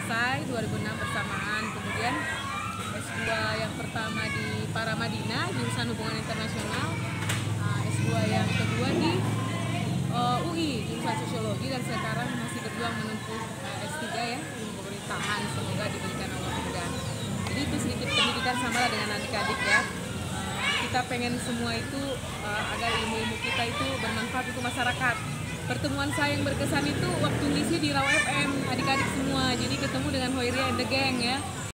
selesai 2006 bersamaan. Kemudian S2 yang pertama di Paramadina jurusan Hubungan Internasional, S2 yang kedua di UI jurusan Sosiologi, dan sekarang masih berjuang menempuh S3 ya, ilmu pemerintahan, semoga diberikan Allah kemudahan. Jadi itu sedikit pendidikan samalah dengan adik-adik ya. Kita pengen semua itu agar ilmu-ilmu kita itu bermanfaat untuk masyarakat. Pertemuan saya yang berkesan itu waktu ngisi di Raw FM, adik-adik semua, jadi ketemu dengan Hoiria and the Gang ya.